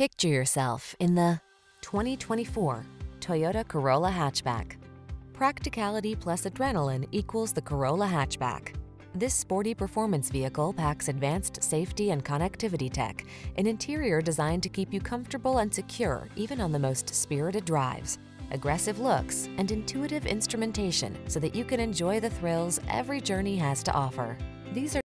Picture yourself in the 2024 Toyota Corolla Hatchback. Practicality plus adrenaline equals the Corolla Hatchback. This sporty performance vehicle packs advanced safety and connectivity tech, an interior designed to keep you comfortable and secure even on the most spirited drives, aggressive looks, and intuitive instrumentation so that you can enjoy the thrills every journey has to offer. These are